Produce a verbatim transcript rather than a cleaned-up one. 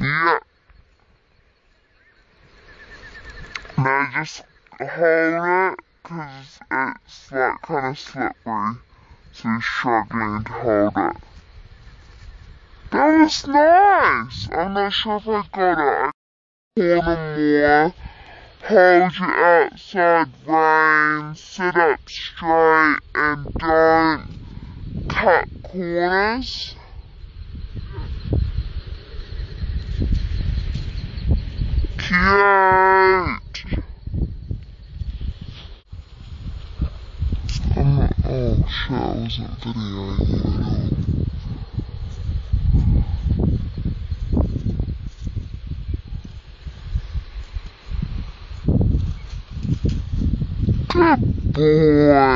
Yeah. Now just hold it, cause it's like kind of slippery, so you're struggling to hold it. That was nice! I'm not sure if I got it. I corner more. Hold your outside rein, sit up straight, and don't cut corners. Cute! I'm not, oh shit, I wasn't videoing you at all. Good boy!